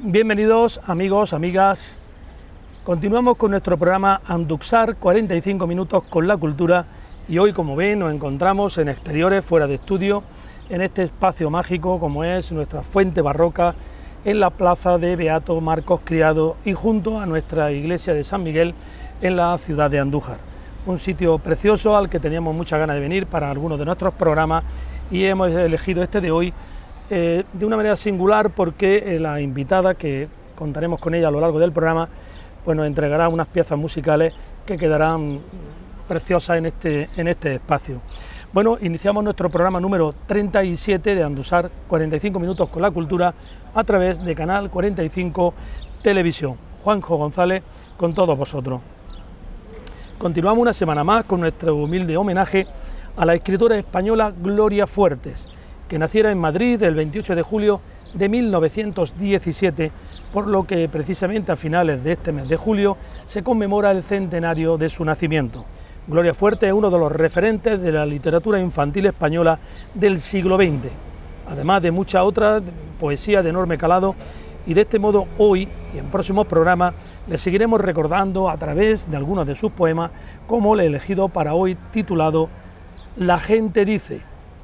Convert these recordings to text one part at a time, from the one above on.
Bienvenidos amigos, amigas. Continuamos con nuestro programa Anduxar, 45 minutos con la cultura, y hoy, como ven, nos encontramos en exteriores, fuera de estudio, en este espacio mágico como es nuestra fuente barroca en la plaza de Beato Marcos Criado y junto a nuestra iglesia de San Miguel en la ciudad de Andújar. Un sitio precioso al que teníamos muchas ganas de venir para algunos de nuestros programas y hemos elegido este de hoy de una manera singular porque la invitada, que contaremos con ella a lo largo del programa, pues nos entregará unas piezas musicales que quedarán preciosas en este espacio. Bueno, iniciamos nuestro programa número 37 de Andusar, 45 minutos con la cultura, a través de Canal 45 Televisión. Juanjo González con todos vosotros. Continuamos una semana más con nuestro humilde homenaje a la escritora española Gloria Fuertes, que naciera en Madrid el 28 de julio de 1917, por lo que precisamente a finales de este mes de julio se conmemora el centenario de su nacimiento. Gloria Fuertes es uno de los referentes de la literatura infantil española del siglo XX, además de muchas otras poesías de enorme calado, y de este modo hoy y en próximos programas le seguiremos recordando a través de algunos de sus poemas, como el elegido para hoy titulado La gente dice.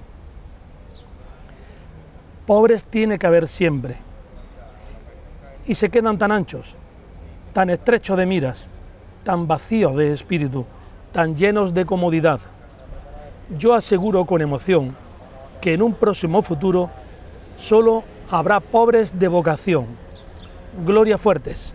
Pobres tiene que haber siempre, y se quedan tan anchos, tan estrechos de miras, tan vacíos de espíritu, tan llenos de comodidad. Yo aseguro con emoción que en un próximo futuro solo habrá pobres de vocación. Gloria Fuertes.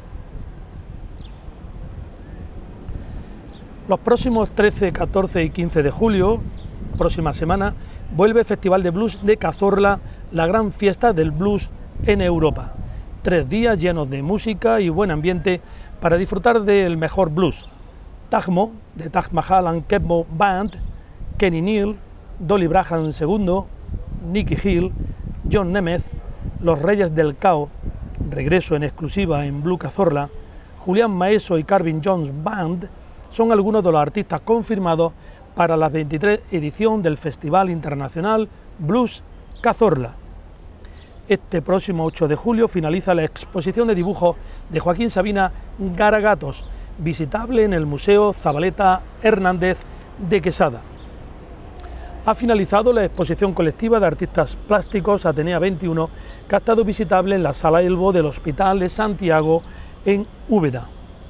Los próximos 13, 14 y 15 de julio, próxima semana, vuelve el Festival de Blues de Cazorla, la gran fiesta del blues en Europa. 3 días llenos de música y buen ambiente para disfrutar del mejor blues. Tajmo, de Taj Mahal and Kebmo Band, Kenny Neal, Dolly Braham II, Nicky Hill, John Nemeth, Los Reyes del Cao, regreso en exclusiva en Blue Cazorla, Julián Maeso y Carvin Jones Band, son algunos de los artistas confirmados para la 23 edición del Festival Internacional Blues Cazorla. Este próximo 8 de julio finaliza la exposición de dibujos de Joaquín Sabina Garagatos, visitable en el Museo Zabaleta Hernández de Quesada. Ha finalizado la exposición colectiva de artistas plásticos Atenea 21, que ha estado visitable en la Sala Elbo del Hospital de Santiago en Úbeda.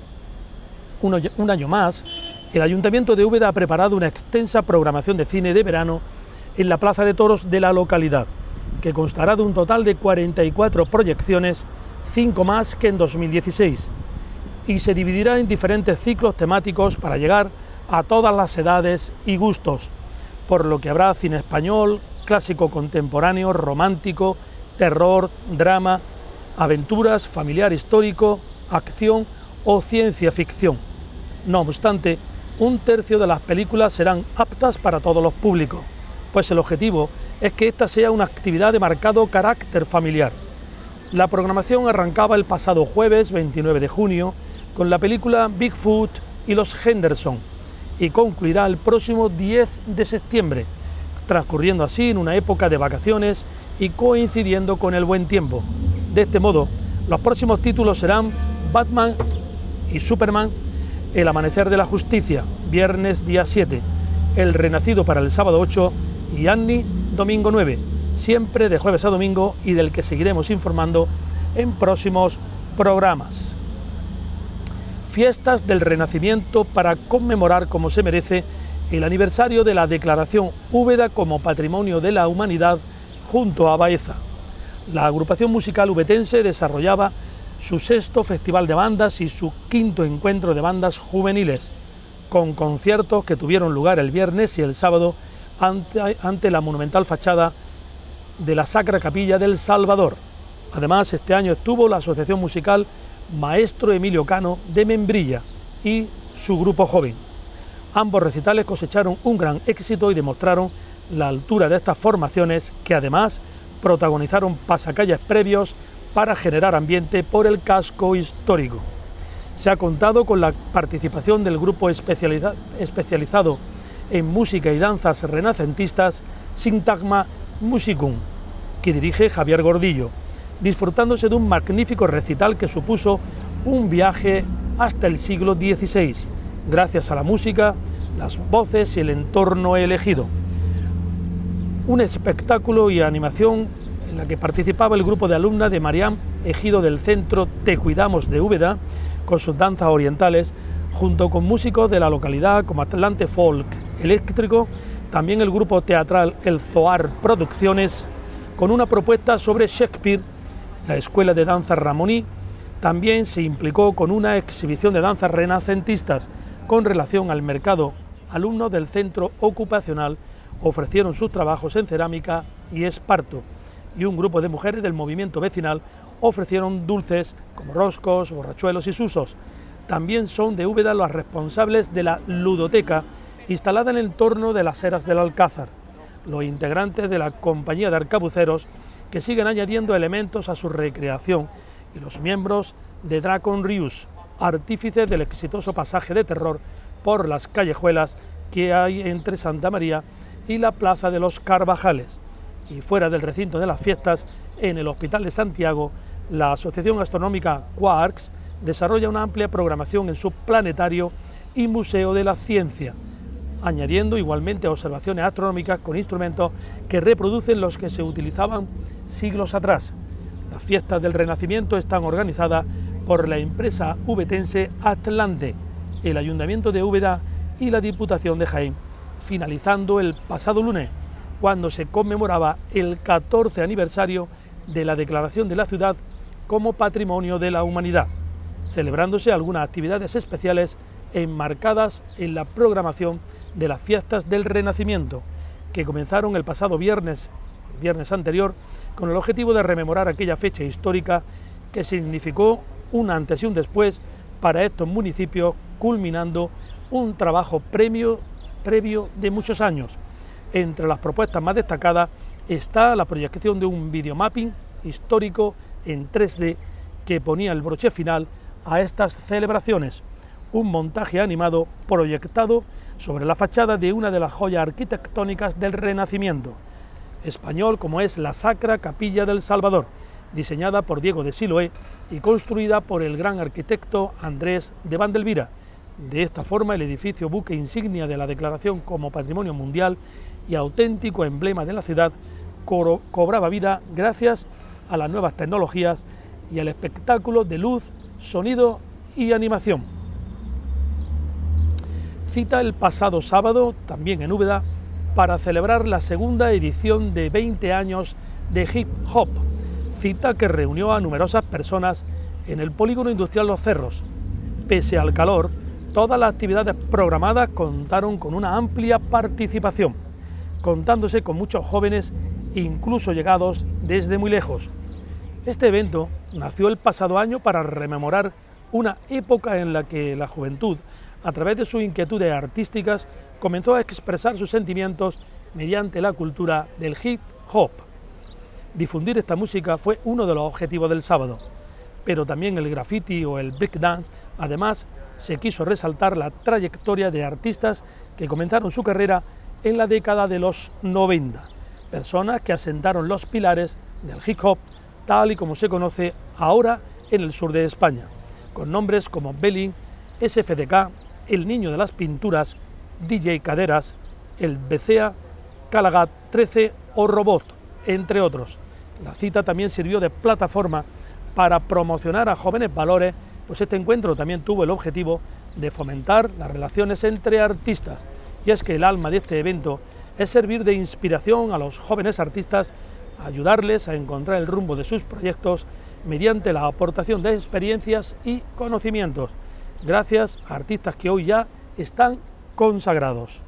Un año más, el Ayuntamiento de Úbeda ha preparado una extensa programación de cine de verano en la Plaza de Toros de la localidad, que constará de un total de 44 proyecciones, 5 más que en 2016, y se dividirá en diferentes ciclos temáticos para llegar a todas las edades y gustos, por lo que habrá cine español, clásico contemporáneo, romántico, terror, drama, aventuras, familiar histórico, acción o ciencia ficción. No obstante, 1/3 de las películas serán aptas para todos los públicos, pues el objetivo es que esta sea una actividad de marcado carácter familiar. La programación arrancaba el pasado jueves 29 de junio con la película Bigfoot y los Henderson y concluirá el próximo 10 de septiembre, transcurriendo así en una época de vacaciones y coincidiendo con el buen tiempo. De este modo, los próximos títulos serán Batman y Superman, El amanecer de la justicia, viernes día 7, El renacido para el sábado 8 y Annie, domingo 9, siempre de jueves a domingo y del que seguiremos informando en próximos programas. Fiestas del Renacimiento para conmemorar como se merece el aniversario de la declaración Úbeda como Patrimonio de la Humanidad junto a Baeza. La agrupación musical ubetense desarrollaba su 6º Festival de Bandas y su 5º Encuentro de Bandas Juveniles, con conciertos que tuvieron lugar el viernes y el sábado ante la monumental fachada de la Sacra Capilla del Salvador. Además, este año estuvo la Asociación Musical Maestro Emilio Cano de Membrilla y su grupo joven. Ambos recitales cosecharon un gran éxito y demostraron la altura de estas formaciones, que además protagonizaron pasacalles previos para generar ambiente por el casco histórico. Se ha contado con la participación del grupo especializado en música y danzas renacentistas Sintagma Musicum, que dirige Javier Gordillo, disfrutándose de un magnífico recital que supuso un viaje hasta el siglo XVI, gracias a la música, las voces y el entorno elegido. Un espectáculo y animación en la que participaba el grupo de alumnas de Mariam Ejido del centro Te Cuidamos de Úbeda, con sus danzas orientales, junto con músicos de la localidad como Atlante Folk Eléctrico, también el grupo teatral El Zoar Producciones, con una propuesta sobre Shakespeare. La Escuela de Danza Ramoní también se implicó con una exhibición de danzas renacentistas con relación al mercado. Alumnos del centro ocupacional ofrecieron sus trabajos en cerámica y esparto, y un grupo de mujeres del movimiento vecinal ofrecieron dulces como roscos, borrachuelos y susos. También son de Úbeda los responsables de la ludoteca instalada en el entorno de las eras del Alcázar, los integrantes de la compañía de arcabuceros que siguen añadiendo elementos a su recreación, y los miembros de Dracon Rius, artífices del exitoso pasaje de terror por las callejuelas que hay entre Santa María y la Plaza de los Carvajales. Y fuera del recinto de las fiestas, en el Hospital de Santiago, la Asociación Astronómica Quarks desarrolla una amplia programación en su planetario y Museo de la Ciencia, añadiendo igualmente observaciones astronómicas con instrumentos que reproducen los que se utilizaban siglos atrás. Las fiestas del Renacimiento están organizadas por la empresa ubetense Atlante, el Ayuntamiento de Úbeda y la Diputación de Jaén, finalizando el pasado lunes, cuando se conmemoraba el 14 aniversario de la declaración de la ciudad como Patrimonio de la Humanidad, celebrándose algunas actividades especiales enmarcadas en la programación de las fiestas del Renacimiento, que comenzaron el pasado viernes anterior, con el objetivo de rememorar aquella fecha histórica que significó un antes y un después para estos municipios, culminando un trabajo previo de muchos años. Entre las propuestas más destacadas está la proyección de un videomapping histórico en 3D que ponía el broche final a estas celebraciones, un montaje animado proyectado sobre la fachada de una de las joyas arquitectónicas del Renacimiento español, como es la Sacra Capilla del Salvador, diseñada por Diego de Siloé y construida por el gran arquitecto Andrés de Vandelvira. De esta forma, el edificio buque insignia de la declaración como Patrimonio Mundial y auténtico emblema de la ciudad cobraba vida gracias a las nuevas tecnologías y al espectáculo de luz, sonido y animación. Cita el pasado sábado, también en Úbeda, para celebrar la segunda edición de 20 años de Hip Hop, cita que reunió a numerosas personas en el Polígono Industrial Los Cerros. Pese al calor, todas las actividades programadas contaron con una amplia participación, contándose con muchos jóvenes, incluso llegados desde muy lejos. Este evento nació el pasado año para rememorar una época en la que la juventud, a través de sus inquietudes artísticas, comenzó a expresar sus sentimientos mediante la cultura del hip hop. Difundir esta música fue uno de los objetivos del sábado, pero también el graffiti o el breakdance. Además, se quiso resaltar la trayectoria de artistas que comenzaron su carrera en la década de los 90, personas que asentaron los pilares del hip hop tal y como se conoce ahora en el sur de España, con nombres como Belling, SFDK, El Niño de las Pinturas, DJ Caderas, El BCA, Calagat 13 o Robot, entre otros. La cita también sirvió de plataforma para promocionar a jóvenes valores, pues este encuentro también tuvo el objetivo de fomentar las relaciones entre artistas, y es que el alma de este evento es servir de inspiración a los jóvenes artistas, ayudarles a encontrar el rumbo de sus proyectos mediante la aportación de experiencias y conocimientos, gracias a artistas que hoy ya están consagrados.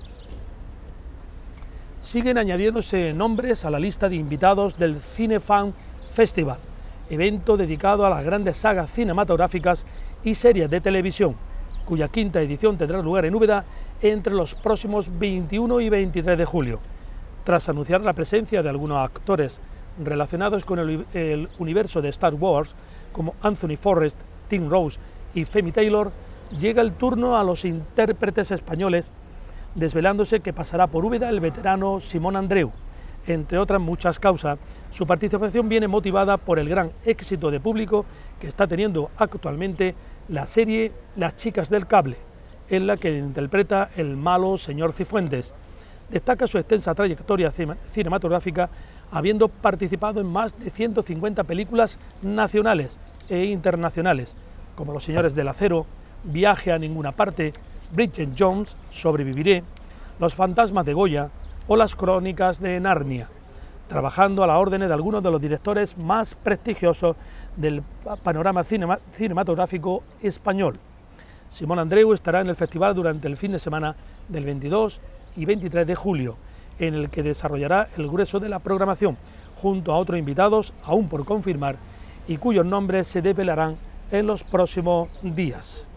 Siguen añadiéndose nombres a la lista de invitados del Cinefan Festival, evento dedicado a las grandes sagas cinematográficas y series de televisión, cuya quinta edición tendrá lugar en Úbeda entre los próximos 21 y 23 de julio. Tras anunciar la presencia de algunos actores relacionados con el universo de Star Wars, como Anthony Forrest, Tim Rose y Femi Taylor, llega el turno a los intérpretes españoles, desvelándose que pasará por Úbeda el veterano Simón Andreu, Entre otras muchas causas, su participación viene motivada por el gran éxito de público que está teniendo actualmente la serie Las chicas del cable, en la que interpreta el malo señor Cifuentes. Destaca su extensa trayectoria cinematográfica, habiendo participado en más de 150 películas nacionales e internacionales, como Los señores del acero, Viaje a ninguna parte, Bridget Jones, Sobreviviré, Los fantasmas de Goya o Las crónicas de Narnia, trabajando a la orden de algunos de los directores más prestigiosos del panorama cinematográfico español. Simón Andreu estará en el festival durante el fin de semana del 22 y 23 de julio, en el que desarrollará el grueso de la programación, junto a otros invitados aún por confirmar y cuyos nombres se desvelarán en los próximos días.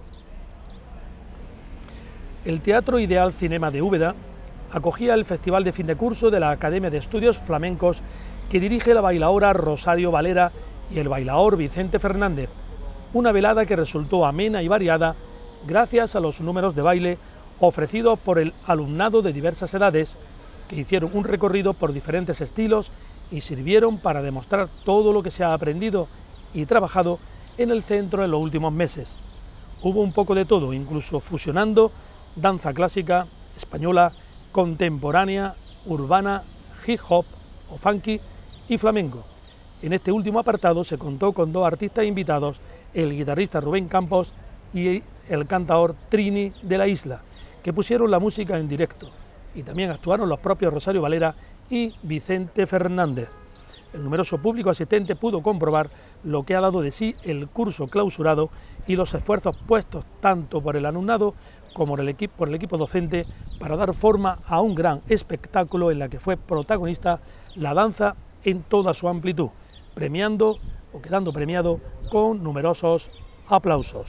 El Teatro Ideal Cinema de Úbeda acogía el festival de fin de curso de la Academia de Estudios Flamencos que dirige la bailaora Rosario Valera y el bailaor Vicente Fernández, una velada que resultó amena y variada gracias a los números de baile ofrecidos por el alumnado de diversas edades, que hicieron un recorrido por diferentes estilos y sirvieron para demostrar todo lo que se ha aprendido y trabajado en el centro en los últimos meses. Hubo un poco de todo, incluso fusionando danza clásica, española, contemporánea, urbana, hip hop o funky y flamenco. En este último apartado se contó con dos artistas invitados, el guitarrista Rubén Campos y el cantador Trini de la Isla, que pusieron la música en directo, y también actuaron los propios Rosario Valera y Vicente Fernández. El numeroso público asistente pudo comprobar lo que ha dado de sí el curso clausurado y los esfuerzos puestos tanto por el alumnado como por el equipo docente para dar forma a un gran espectáculo en la que fue protagonista la danza en toda su amplitud, premiando o quedando premiado con numerosos aplausos.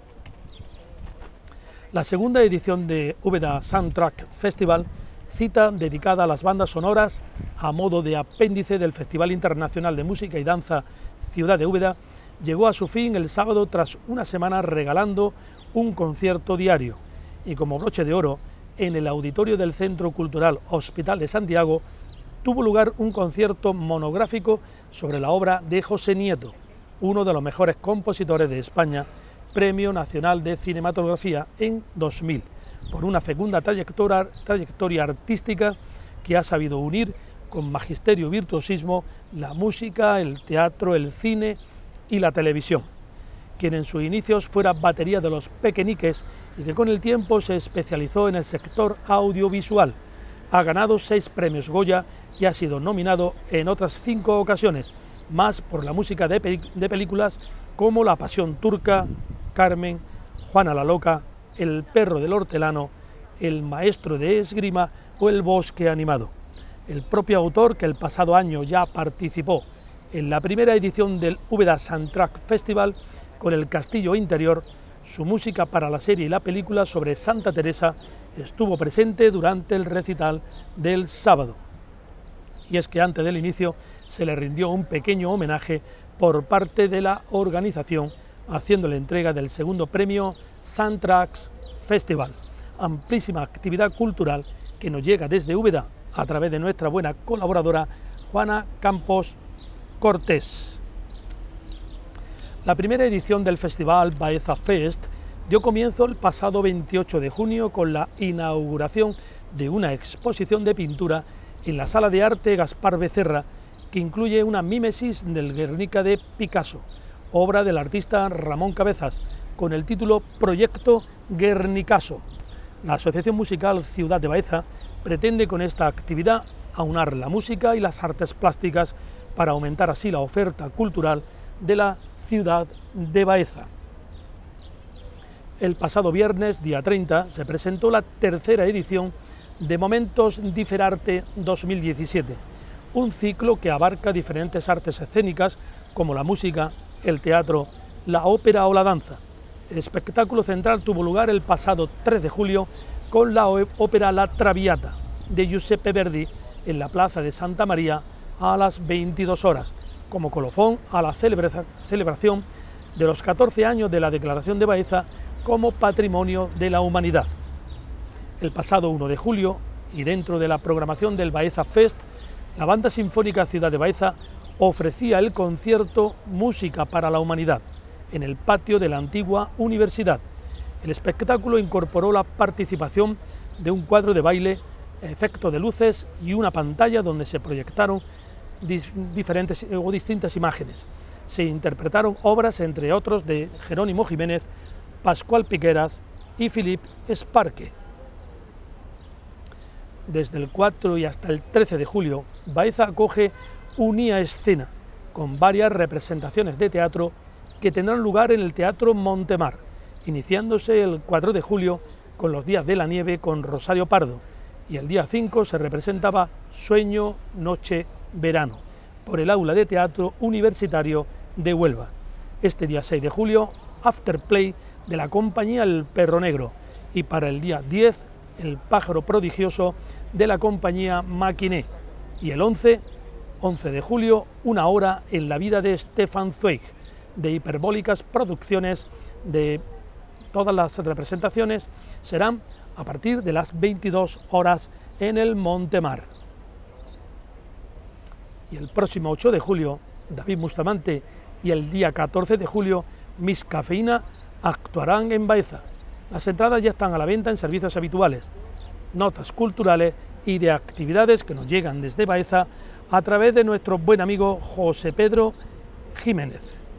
La segunda edición de Úbeda Soundtrack Festival, cita dedicada a las bandas sonoras a modo de apéndice del Festival Internacional de Música y Danza Ciudad de Úbeda, llegó a su fin el sábado tras una semana regalando un concierto diario, y como broche de oro, en el auditorio del Centro Cultural Hospital de Santiago tuvo lugar un concierto monográfico sobre la obra de José Nieto, uno de los mejores compositores de España, Premio Nacional de Cinematografía en 2000, por una fecunda trayectoria artística que ha sabido unir con magisterio y virtuosismo la música, el teatro, el cine y la televisión, quien en sus inicios fuera batería de los Pequeñiques y que con el tiempo se especializó en el sector audiovisual. Ha ganado 6 premios Goya y ha sido nominado en otras 5 ocasiones, más por la música de películas como La Pasión Turca, Carmen, Juana la Loca, El perro del hortelano, El maestro de esgrima o El bosque animado. El propio autor, que el pasado año ya participó en la primera edición del Úbeda Soundtrack Festival con El castillo interior, su música para la serie y la película sobre Santa Teresa estuvo presente durante el recital del sábado. Y es que antes del inicio se le rindió un pequeño homenaje por parte de la organización, haciendo la entrega del segundo premio Soundtracks Festival, amplísima actividad cultural que nos llega desde Úbeda a través de nuestra buena colaboradora Juana Campos Cortés. La primera edición del Festival Baeza Fest dio comienzo el pasado 28 de junio con la inauguración de una exposición de pintura en la Sala de Arte Gaspar Becerra, que incluye una mímesis del Guernica de Picasso, obra del artista Ramón Cabezas, con el título Proyecto Guernicaso. La Asociación Musical Ciudad de Baeza pretende con esta actividad aunar la música y las artes plásticas para aumentar así la oferta cultural de la ciudad de Baeza. El pasado viernes, día 30, se presentó la tercera edición de Momentos Diferarte 2017, un ciclo que abarca diferentes artes escénicas como la música, el teatro, la ópera o la danza. El espectáculo central tuvo lugar el pasado 3 de julio con la ópera La Traviata de Giuseppe Verdi en la Plaza de Santa María a las 22 horas, como colofón a la celebración de los 14 años de la Declaración de Baeza como Patrimonio de la Humanidad. El pasado 1 de julio, y dentro de la programación del Baeza Fest, la Banda Sinfónica Ciudad de Baeza ofrecía el concierto Música para la Humanidad en el patio de la antigua universidad. El espectáculo incorporó la participación de un cuadro de baile, efectos de luces y una pantalla donde se proyectaron distintas imágenes. Se interpretaron obras, entre otros, de Jerónimo Jiménez, Pascual Piqueras y Philippe Esparque. Desde el 4 y hasta el 13 de julio, Baeza acoge Unía Escena, con varias representaciones de teatro que tendrán lugar en el Teatro Montemar, iniciándose el 4 de julio con Los Días de la Nieve con Rosario Pardo, y el día 5 se representaba Sueño, Noche, Verano, por el Aula de Teatro Universitario de Huelva. Este día 6 de julio, Afterplay de la compañía El Perro Negro, y para el día 10, El Pájaro Prodigioso de la compañía Maquiné, y el 11 de julio, Una hora en la vida de Stefan Zweig, de Hiperbólicas Producciones. De todas las representaciones serán a partir de las 22 horas en el Montemar. Y el próximo 8 de julio, David Bustamante, y el día 14 de julio, Miss Cafeína actuarán en Baeza. Las entradas ya están a la venta en servicios habituales. Notas culturales y de actividades que nos llegan desde Baeza a través de nuestro buen amigo José Pedro Jiménez.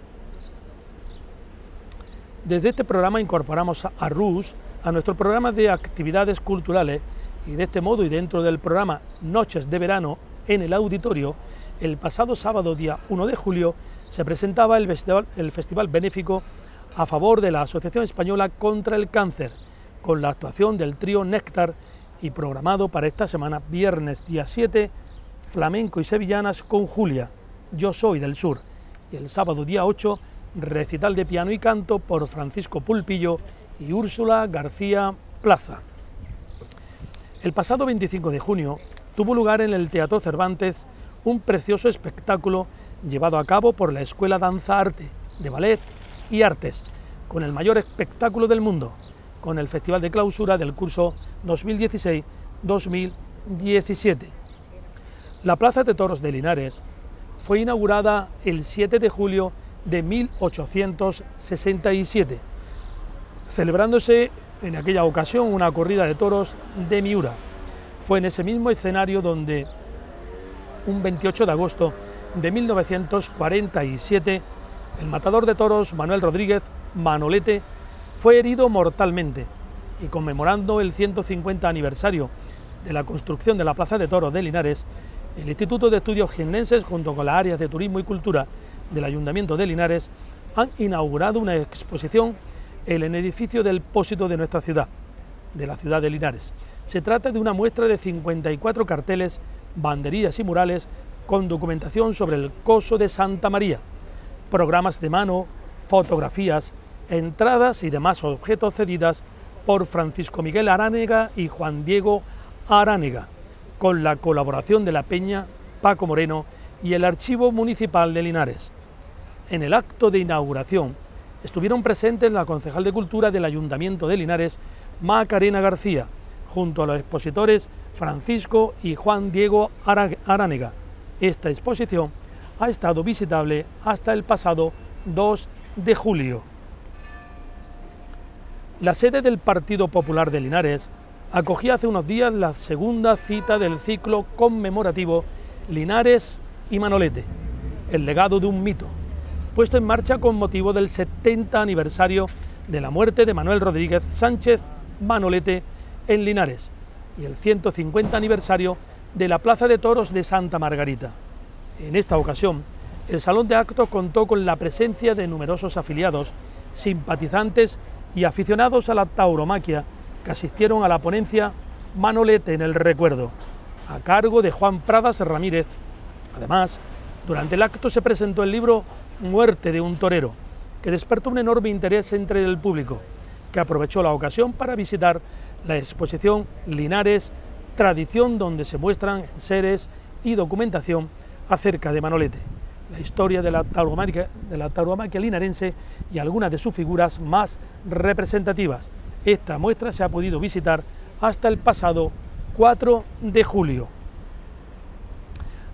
Desde este programa incorporamos a RUS a nuestro programa de actividades culturales, y de este modo, y dentro del programa Noches de Verano en el Auditorio, el pasado sábado día 1 de julio se presentaba el Festival Benéfico a favor de la Asociación Española contra el Cáncer, con la actuación del trío Néctar, y programado para esta semana, viernes día 7, Flamenco y Sevillanas con Julia, Yo Soy del Sur, y el sábado día 8, recital de piano y canto por Francisco Pulpillo y Úrsula García Plaza. El pasado 25 de junio tuvo lugar en el Teatro Cervantes un precioso espectáculo llevado a cabo por la Escuela Danza Arte, de Ballet y Artes, con el mayor espectáculo del mundo, con el Festival de Clausura del curso 2016-2017. La Plaza de Toros de Linares fue inaugurada el 7 de julio de 1867, celebrándose en aquella ocasión una corrida de toros de Miura. Fue en ese mismo escenario donde un 28 de agosto de 1947 el matador de toros Manuel Rodríguez Manolete fue herido mortalmente, y conmemorando el 150 aniversario de la construcción de la Plaza de Toros de Linares, el Instituto de Estudios Jiennenses, junto con las áreas de Turismo y Cultura del Ayuntamiento de Linares, han inaugurado una exposición en el edificio del Pósito de nuestra ciudad, de la ciudad de Linares. Se trata de una muestra de 54 carteles, banderillas y murales con documentación sobre el Coso de Santa María, programas de mano, fotografías, entradas y demás objetos cedidas por Francisco Miguel Aránega y Juan Diego Aránega, con la colaboración de la Peña Paco Moreno y el Archivo Municipal de Linares. En el acto de inauguración estuvieron presentes la concejal de Cultura del Ayuntamiento de Linares, Macarena García, junto a los expositores Francisco y Juan Diego Aránega. Esta exposición ha estado visitable hasta el pasado 2 de julio. La sede del Partido Popular de Linares acogía hace unos días la segunda cita del ciclo conmemorativo Linares y Manolete, el legado de un mito, puesto en marcha con motivo del 70 aniversario de la muerte de Manuel Rodríguez Sánchez Manolete en Linares y el 150 aniversario de la Plaza de Toros de Santa Margarita. En esta ocasión, el Salón de Actos contó con la presencia de numerosos afiliados, simpatizantes y aficionados a la tauromaquia que asistieron a la ponencia Manolete en el recuerdo, a cargo de Juan Pradas Ramírez. Además, durante el acto se presentó el libro Muerte de un torero, que despertó un enorme interés entre el público, que aprovechó la ocasión para visitar la exposición Linares, tradición, donde se muestran seres y documentación acerca de Manolete, la historia de la tauromaquia linarense y algunas de sus figuras más representativas. Esta muestra se ha podido visitar hasta el pasado 4 de julio.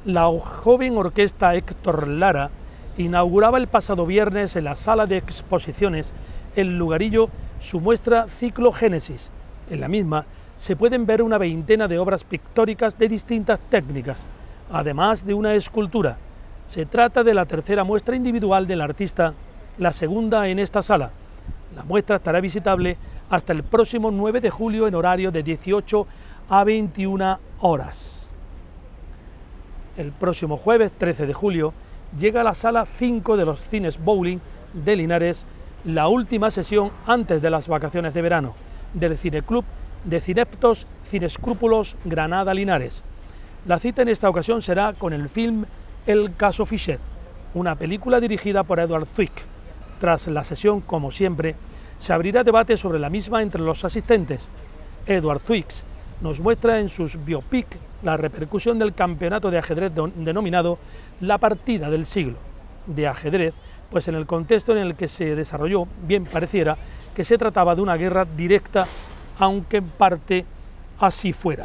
La joven orquesta Héctor Lara inauguraba el pasado viernes en la sala de exposiciones El Lugarillo su muestra Ciclo Génesis. En la misma se pueden ver una veintena de obras pictóricas de distintas técnicas, además de una escultura. Se trata de la tercera muestra individual del artista, la segunda en esta sala. La muestra estará visitable hasta el próximo 9 de julio en horario de 18 a 21 horas. El próximo jueves 13 de julio llega a la sala 5 de los cines Bowling de Linares la última sesión antes de las vacaciones de verano del Cineclub de Cineptos Cinescrúpulos Granada Linares. La cita en esta ocasión será con el film El caso Fisher, una película dirigida por Edward Zwick. Tras la sesión, como siempre, se abrirá debate sobre la misma entre los asistentes. Edward Zwick nos muestra en sus biopic la repercusión del campeonato de ajedrez denominado La partida del siglo. De ajedrez, pues en el contexto en el que se desarrolló, bien pareciera que se trataba de una guerra directa, aunque en parte así fuera.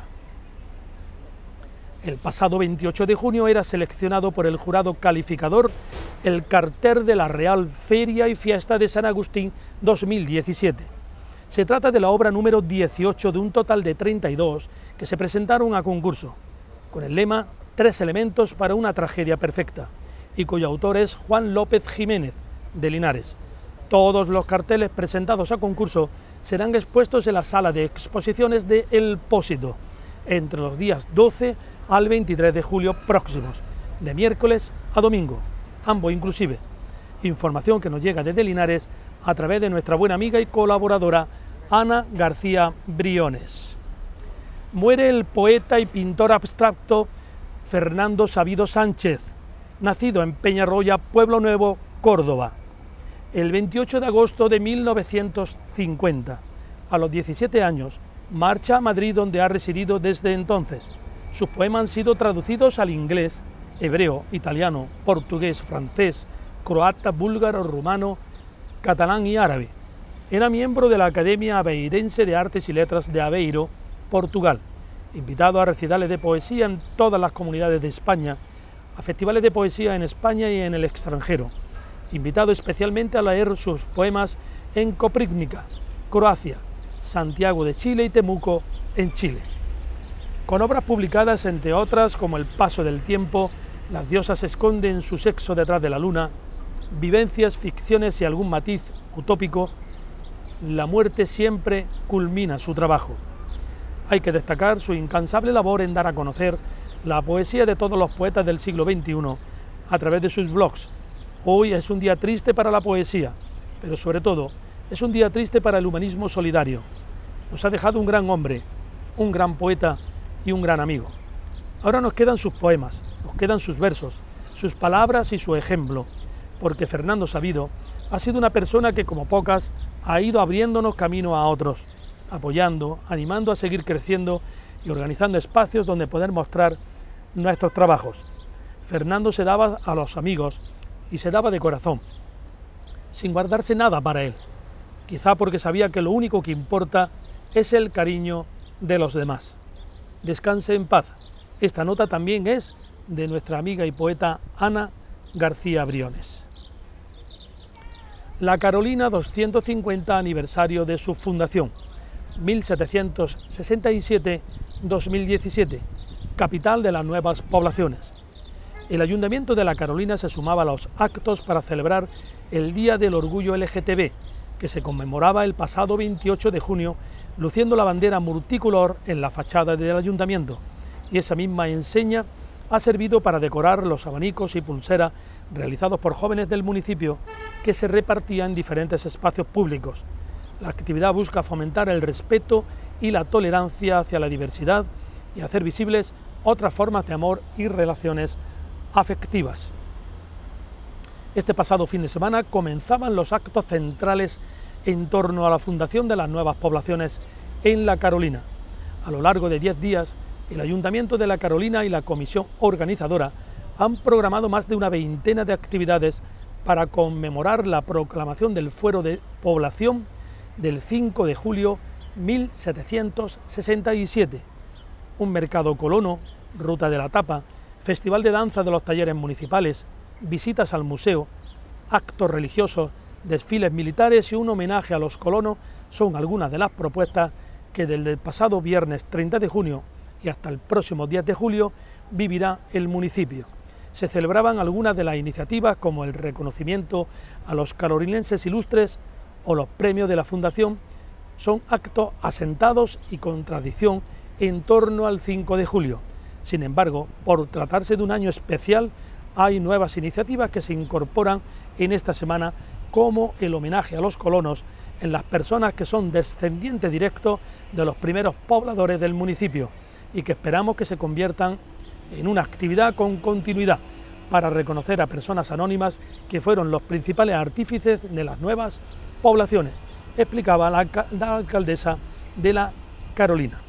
El pasado 28 de junio era seleccionado por el jurado calificador el cartel de la Real Feria y Fiesta de San Agustín 2017. Se trata de la obra número 18 de un total de 32 que se presentaron a concurso, con el lema 3 elementos para una tragedia perfecta, y cuyo autor es Juan López Jiménez, de Linares. Todos los carteles presentados a concurso serán expuestos en la sala de exposiciones de El Pósito, entre los días 12 al 23 de julio próximos, de miércoles a domingo, ambos inclusive. Información que nos llega desde Linares a través de nuestra buena amiga y colaboradora Ana García Briones. Muere el poeta y pintor abstracto Fernando Sabido Sánchez, nacido en Peñarroya, Pueblo Nuevo, Córdoba, el 28 de agosto de 1950. A los 17 años, marcha a Madrid, donde ha residido desde entonces. Sus poemas han sido traducidos al inglés, hebreo, italiano, portugués, francés, croata, búlgaro, rumano, catalán y árabe. Era miembro de la Academia Aveirense de Artes y Letras de Aveiro, Portugal, invitado a recitales de poesía en todas las comunidades de España, a festivales de poesía en España y en el extranjero, invitado especialmente a leer sus poemas en Koprivnica, Croacia, Santiago de Chile y Temuco, en Chile. Con obras publicadas, entre otras, como El paso del tiempo, Las diosas se esconden en su sexo detrás de la luna, Vivencias, ficciones y algún matiz utópico, la muerte siempre culmina su trabajo. Hay que destacar su incansable labor en dar a conocer la poesía de todos los poetas del siglo XXI a través de sus blogs. Hoy es un día triste para la poesía, pero sobre todo es un día triste para el humanismo solidario. Nos ha dejado un gran hombre, un gran poeta y un gran amigo. Ahora nos quedan sus poemas, nos quedan sus versos, sus palabras y su ejemplo, porque Fernando Sabido ha sido una persona que, como pocas, ha ido abriéndonos camino a otros, apoyando, animando a seguir creciendo y organizando espacios donde poder mostrar nuestros trabajos. Fernando se daba a los amigos y se daba de corazón, sin guardarse nada para él, quizá porque sabía que lo único que importa es el cariño de los demás. Descanse en paz. Esta nota también es de nuestra amiga y poeta Ana García Briones. La Carolina, 250 aniversario de su fundación, 1767-2017, capital de las nuevas poblaciones. El Ayuntamiento de La Carolina se sumaba a los actos para celebrar el Día del Orgullo LGTB, que se conmemoraba el pasado 28 de junio, luciendo la bandera multicolor en la fachada del Ayuntamiento, y esa misma enseña ha servido para decorar los abanicos y pulseras realizados por jóvenes del municipio que se repartían en diferentes espacios públicos. La actividad busca fomentar el respeto y la tolerancia hacia la diversidad y hacer visibles otras formas de amor y relaciones afectivas. Este pasado fin de semana comenzaban los actos centrales en torno a la fundación de las nuevas poblaciones en La Carolina. A lo largo de 10 días, el Ayuntamiento de La Carolina y la comisión organizadora han programado más de una veintena de actividades para conmemorar la proclamación del Fuero de Población del 5 de julio 1767. Un mercado colono, ruta de la tapa, Festival de danza de los talleres municipales, visitas al museo, actos religiosos, desfiles militares y un homenaje a los colonos son algunas de las propuestas que desde el pasado viernes 30 de junio y hasta el próximo 10 de julio vivirá el municipio. Se celebraban algunas de las iniciativas como el reconocimiento a los carolinenses ilustres o los premios de la Fundación. Son actos asentados y con tradición en torno al 5 de julio. Sin embargo, por tratarse de un año especial, hay nuevas iniciativas que se incorporan en esta semana, como el homenaje a los colonos en las personas que son descendientes directos de los primeros pobladores del municipio y que esperamos que se conviertan en una actividad con continuidad para reconocer a personas anónimas que fueron los principales artífices de las nuevas poblaciones, explicaba la alcaldesa de La Carolina.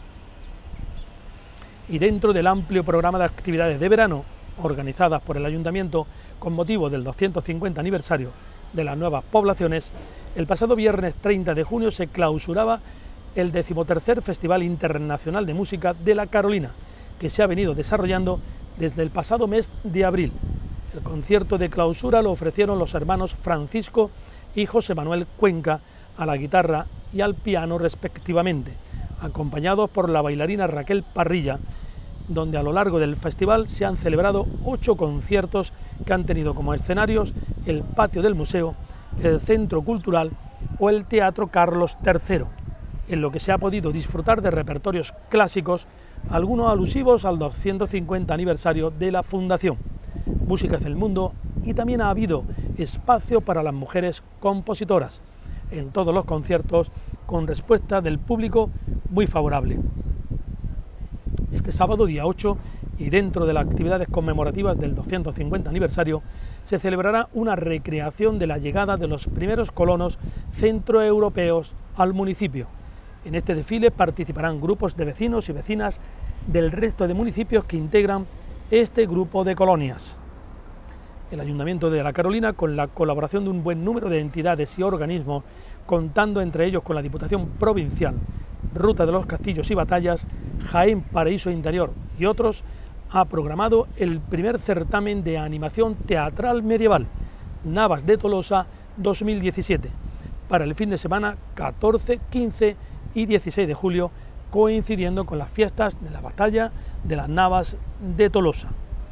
Y dentro del amplio programa de actividades de verano organizadas por el Ayuntamiento con motivo del 250 aniversario de las nuevas poblaciones, el pasado viernes 30 de junio se clausuraba el 13º Festival Internacional de Música de La Carolina, que se ha venido desarrollando desde el pasado mes de abril. El concierto de clausura lo ofrecieron los hermanos Francisco y José Manuel Cuenca a la guitarra y al piano respectivamente, acompañados por la bailarina Raquel Parrilla, donde a lo largo del festival se han celebrado 8 conciertos que han tenido como escenarios el patio del museo, el Centro Cultural o el Teatro Carlos III, en lo que se ha podido disfrutar de repertorios clásicos, algunos alusivos al 250 aniversario de la Fundación, músicas del mundo, y también ha habido espacio para las mujeres compositoras en todos los conciertos, con respuesta del público muy favorable. Este sábado, día 8, y dentro de las actividades conmemorativas del 250 aniversario, se celebrará una recreación de la llegada de los primeros colonos centroeuropeos al municipio. En este desfile participarán grupos de vecinos y vecinas del resto de municipios que integran este grupo de colonias. El Ayuntamiento de La Carolina, con la colaboración de un buen número de entidades y organismos, contando entre ellos con la Diputación Provincial, Ruta de los Castillos y Batallas, Jaén Paraíso Interior y otros, ha programado el primer certamen de animación teatral medieval, Navas de Tolosa 2017, para el fin de semana 14, 15 y 16 de julio, coincidiendo con las fiestas de la batalla de las Navas de Tolosa.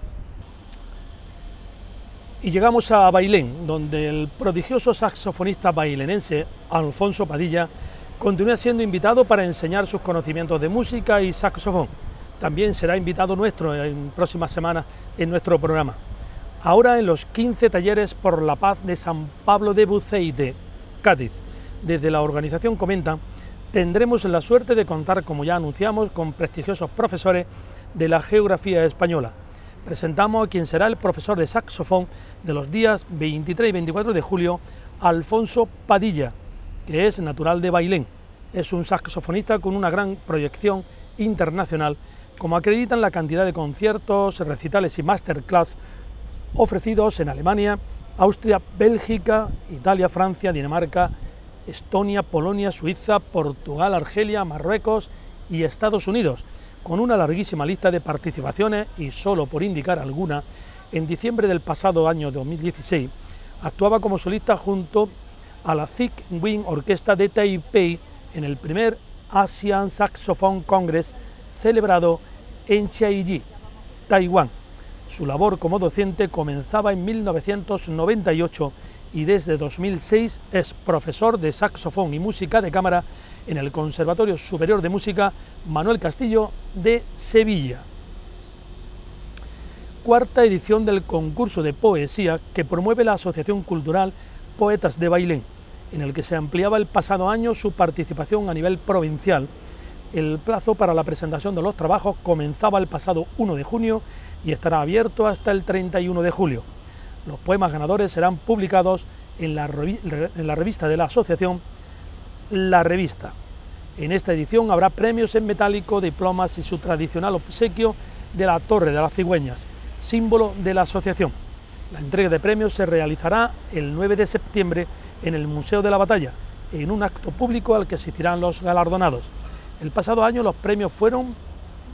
Y llegamos a Bailén, donde el prodigioso saxofonista bailenense Alfonso Padilla continúa siendo invitado para enseñar sus conocimientos de música y saxofón. También será invitado nuestro en próximas semanas en nuestro programa. Ahora en los 15 talleres por la paz de San Pablo de Buceite, Cádiz. Desde la organización comentan, tendremos la suerte de contar, como ya anunciamos, con prestigiosos profesores de la geografía española. Presentamos a quien será el profesor de saxofón de los días 23 y 24 de julio, Alfonso Padilla, que es natural de Bailén. Es un saxofonista con una gran proyección internacional, como acreditan la cantidad de conciertos, recitales y masterclass ofrecidos en Alemania, Austria, Bélgica, Italia, Francia, Dinamarca, Estonia, Polonia, Suiza, Portugal, Argelia, Marruecos y Estados Unidos, con una larguísima lista de participaciones y, solo por indicar alguna, en diciembre del pasado año 2016 actuaba como solista junto a la Thick Wing Orquesta de Taipei en el primer Asian Saxophone Congress celebrado en Chiayi, Taiwán. Su labor como docente comenzaba en 1998 y desde 2006 es profesor de saxofón y música de cámara en el Conservatorio Superior de Música Manuel Castillo de Sevilla. Cuarta edición del concurso de poesía que promueve la Asociación Cultural Poetas de Bailén, en el que se ampliaba el pasado año su participación a nivel provincial. El plazo para la presentación de los trabajos comenzaba el pasado 1 de junio y estará abierto hasta el 31 de julio. Los poemas ganadores serán publicados en la revista de la asociación, La Revista. En esta edición habrá premios en metálico, diplomas y su tradicional obsequio de la Torre de las Cigüeñas, símbolo de la asociación. La entrega de premios se realizará el 9 de septiembre en el Museo de la Batalla, en un acto público al que asistirán los galardonados. El pasado año los premios fueron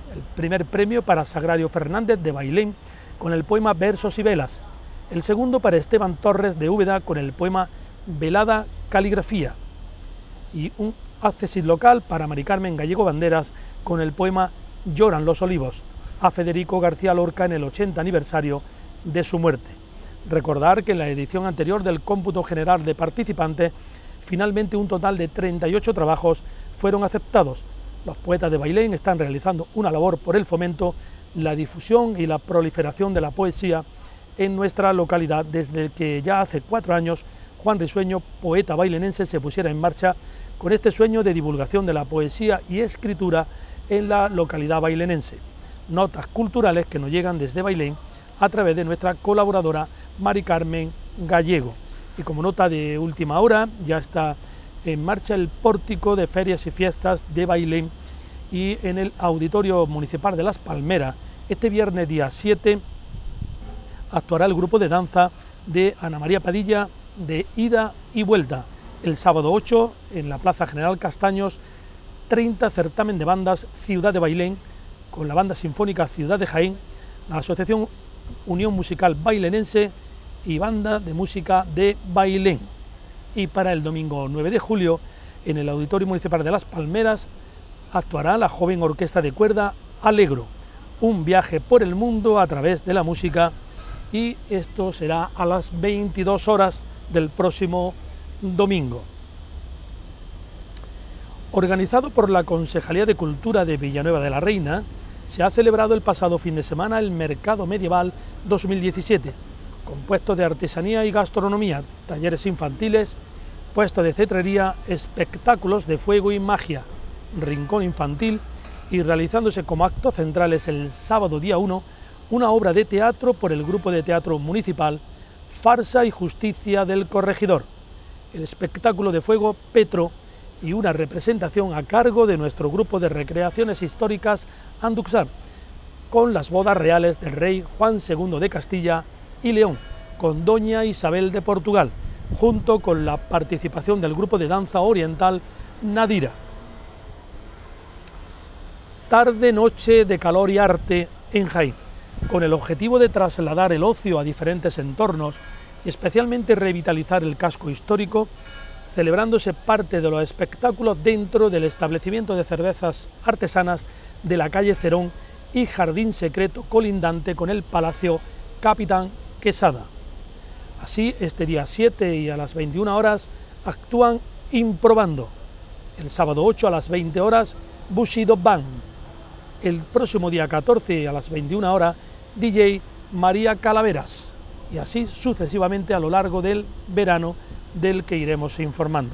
El primer premio para Sagrario Fernández de Bailén con el poema Versos y Velas. El segundo para Esteban Torres de Úbeda con el poema Velada Caligrafía. Y un accessit local para Mari Carmen Gallego Banderas con el poema Lloran los olivos, a Federico García Lorca en el 80 aniversario de su muerte. Recordar que en la edición anterior del cómputo general de participantes, finalmente un total de 38 trabajos fueron aceptados. Los poetas de Bailén están realizando una labor por el fomento, la difusión y la proliferación de la poesía en nuestra localidad desde que ya hace 4 años Juan Risueño, poeta bailenense, se pusiera en marcha con este sueño de divulgación de la poesía y escritura en la localidad bailenense. Notas culturales que nos llegan desde Bailén a través de nuestra colaboradora Mari Carmen Gallego. Y como nota de última hora, ya está en marcha el pórtico de ferias y fiestas de Bailén, y en el Auditorio Municipal de Las Palmeras, este viernes día 7, actuará el grupo de danza de Ana María Padilla de Ida y Vuelta. El sábado 8, en la Plaza General Castaños, 30 certamen de bandas Ciudad de Bailén, con la Banda Sinfónica Ciudad de Jaén, la Asociación Unión Musical Bailenense y Banda de Música de Bailén. Y para el domingo 9 de julio, en el Auditorio Municipal de Las Palmeras, actuará la joven orquesta de cuerda Alegro, un viaje por el mundo a través de la música, y esto será a las 22 horas del próximo domingo. Organizado por la Concejalía de Cultura de Villanueva de la Reina, se ha celebrado el pasado fin de semana el Mercado Medieval 2017, compuesto de artesanía y gastronomía, talleres infantiles, puesto de cetrería, espectáculos de fuego y magia, rincón infantil, y realizándose como actos centrales el sábado día 1, una obra de teatro por el Grupo de Teatro Municipal, Farsa y Justicia del Corregidor, el espectáculo de fuego Petro y una representación a cargo de nuestro Grupo de Recreaciones Históricas Anduxar, con las bodas reales del rey Juan II de Castilla y León, con doña Isabel de Portugal, junto con la participación del grupo de danza oriental Nadira. Tarde-noche de calor y arte en Jaén, con el objetivo de trasladar el ocio a diferentes entornos y especialmente revitalizar el casco histórico, celebrándose parte de los espectáculos dentro del establecimiento de cervezas artesanas de la calle Cerón y jardín secreto colindante con el Palacio Capitán Quesada. Así, este día 7 y a las 21 horas actúan Improbando. El sábado 8 a las 20 horas Bushido Band. El próximo día 14 a las 21 horas DJ María Calaveras. Y así sucesivamente a lo largo del verano, del que iremos informando.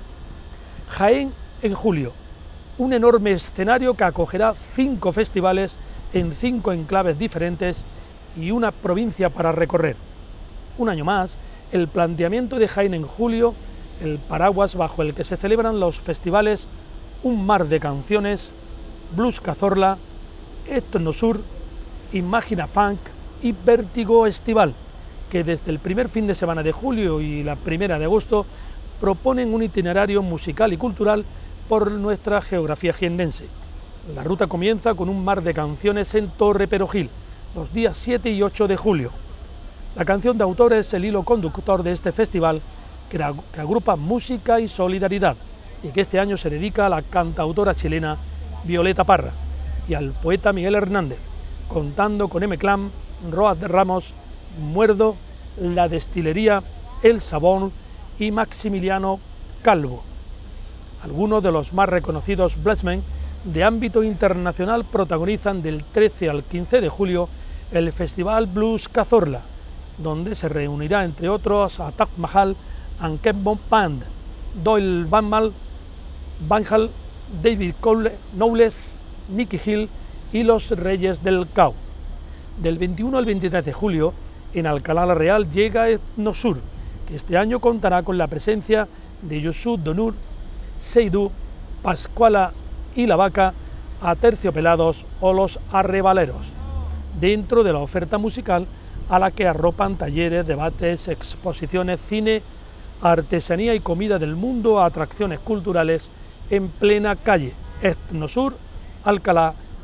Jaén en julio, un enorme escenario que acogerá 5 festivales en 5 enclaves diferentes y una provincia para recorrer. Un año más, el planteamiento de Jaén en julio, el paraguas bajo el que se celebran los festivales Un Mar de Canciones, Blues Cazorla, Etnosur, Imagina Funk y Vértigo Estival, que desde el primer fin de semana de julio y la primera de agosto proponen un itinerario musical y cultural por nuestra geografía jiennense. La ruta comienza con un mar de canciones en Torre Perojil, los días 7 y 8 de julio. La canción de autor es el hilo conductor de este festival, que agrupa música y solidaridad, y que este año se dedica a la cantautora chilena Violeta Parra y al poeta Miguel Hernández, contando con M-Clan, Roas de Ramos, Muerdo, La Destilería, El Sabón y Maximiliano Calvo. Algunos de los más reconocidos bluesmen de ámbito internacional protagonizan del 13 al 15 de julio el Festival Blues Cazorla, donde se reunirá entre otros a Taj Mahal, Ankebon Band, Doyle Banmal, Banhal, David Knowles, Nicky Hill y los Reyes del Cao. Del 21 al 23 de julio, en Alcalá la Real llega Etnosur, que este año contará con la presencia de Yosu Donur, Seydú, Pascuala y La Vaca, Aterciopelados o Los Arrebaleros, dentro de la oferta musical a la que arropan talleres, debates, exposiciones, cine, artesanía y comida del mundo, atracciones culturales en plena calle. Etnosur, Alcalá,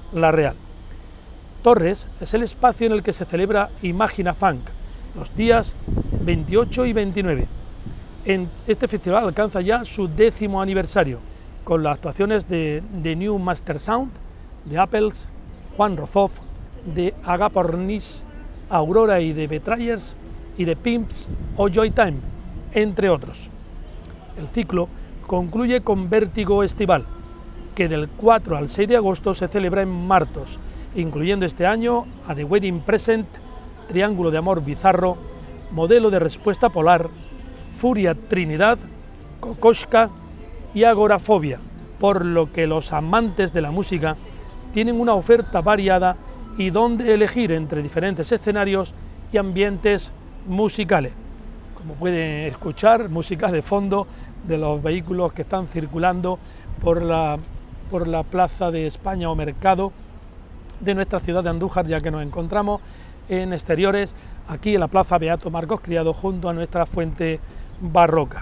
La Real. Torres es el espacio en el que se celebra Imagina Funk, los días 28 y 29. Este festival alcanza ya su 10º aniversario, con las actuaciones de New Master Sound, de Apples, Juan Rozov, de Agapornis, Aurora y de Betrayers, y de Pimps o Joytime, entre otros. El ciclo concluye con Vértigo Estival, que del 4 al 6 de agosto se celebra en Martos, incluyendo este año a The Wedding Present, Triángulo de Amor Bizarro, Modelo de Respuesta Polar, Furia Trinidad, Kokoschka y Agorafobia, por lo que los amantes de la música tienen una oferta variada y donde elegir entre diferentes escenarios y ambientes musicales. Como pueden escuchar, música de fondo de los vehículos que están circulando por la plaza de España o mercado de nuestra ciudad de Andújar, ya que nos encontramos en exteriores, aquí en la plaza Beato Marcos Criado, junto a nuestra fuente barroca.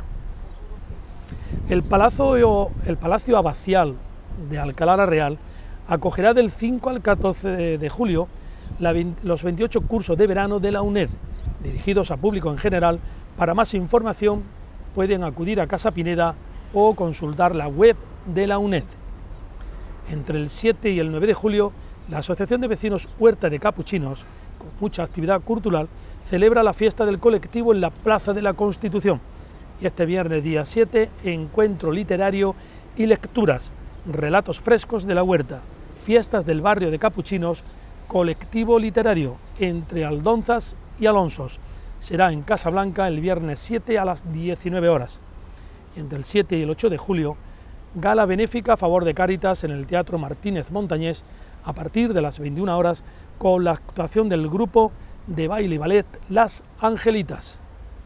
El Palacio Abacial de Alcalá la Real acogerá del 5 al 14 de julio los 28 cursos de verano de la UNED, dirigidos a público en general. Para más información pueden acudir a Casa Pineda o consultar la web de la UNED. Entre el 7 y el 9 de julio, la Asociación de Vecinos Huerta de Capuchinos, con mucha actividad cultural, celebra la fiesta del colectivo en la Plaza de la Constitución. Y este viernes día 7, encuentro literario y lecturas, relatos frescos de la huerta, fiestas del barrio de Capuchinos, colectivo literario entre Aldonzas y Alonsos. Será en Casa Blanca el viernes 7 a las 19 horas. Y entre el 7 y el 8 de julio, gala benéfica a favor de Cáritas en el Teatro Martínez Montañés a partir de las 21 horas con la actuación del grupo de baile y ballet Las Angelitas.